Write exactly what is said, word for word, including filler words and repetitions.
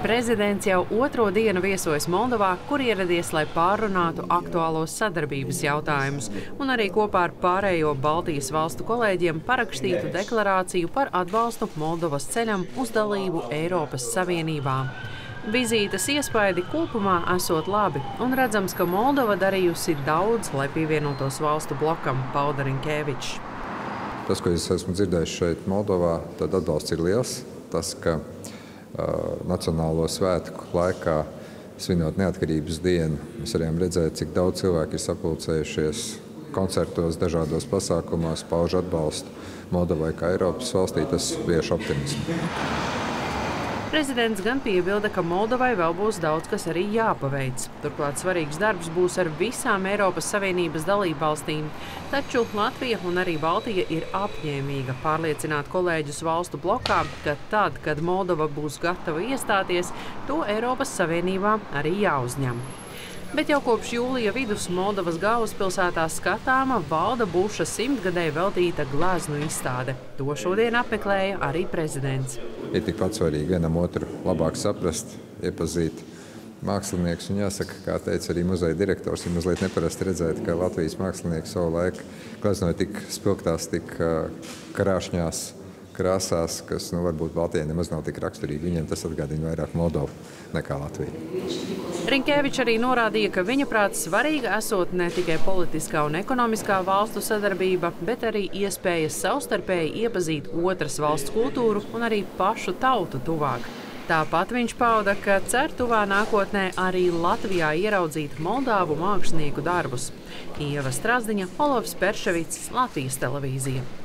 Prezidents jau otro dienu viesojas Moldovā, kur ieradies, lai pārrunātu aktuālos sadarbības jautājumus un arī kopā ar pārējo Baltijas valstu kolēģiem parakstītu deklarāciju par atbalstu Moldovas ceļam uz dalību Eiropas Savienībā. Vizītes iespaidi kopumā esot labi, un redzams, ka Moldova darījusi daudz, lai pievienotos valstu blokam, pauda Rinkēvičs. Tas, ko es esmu dzirdējis šeit Moldovā, tad atbalsts ir liels. Tas, ka uh, Nacionālo svētku laikā, svinot neatkarības dienu, mēs varējām redzēt, cik daudz cilvēku ir sapulcējušies koncertos, dažādos pasākumos, pauž atbalstu Moldovai kā Eiropas valstī, tas vieš optimismu. Prezidents gan piebilda, ka Moldovai vēl būs daudz, kas arī jāpaveic. Turklāt svarīgs darbs būs ar visām Eiropas Savienības dalībvalstīm. Taču Latvija un arī Baltija ir apņēmīga pārliecināt kolēģus valstu blokā, ka tad, kad Moldova būs gatava iestāties, to Eiropas Savienībā arī jāuzņem. Bet jau kopš jūlija vidus Moldovas galvaspilsētā skatāma valda Buša simtgadē veltīta gleznu izstāde. To šodien apmeklēja arī prezidents. Ir tikpat svarīgi vienam otru labāk saprast, iepazīt mākslinieks. Un jāsaka, kā teica arī muzeja direktors, ir mazliet neparasti redzēt, ka Latvijas mākslinieki savu laiku gleznoja tik spilgtās, tik krāšņās krāsās, kas nu, varbūt Baltijai nemaz nav tik raksturīgi. Viņiem tas atgādina vairāk Moldovu nekā Latviju. Rinkēvičs arī norādīja, ka viņa prāt svarīga esot ne tikai politiskā un ekonomiskā valstu sadarbība, bet arī iespējas savstarpēji iepazīt otras valsts kultūru un arī pašu tautu tuvāk. Tāpat viņš pauda, ka cer tuvā nākotnē arī Latvijā ieraudzīt moldāvu mākslinieku darbus. Ieva Strazdiņa, Olovs Perševics, Latvijas televīzija.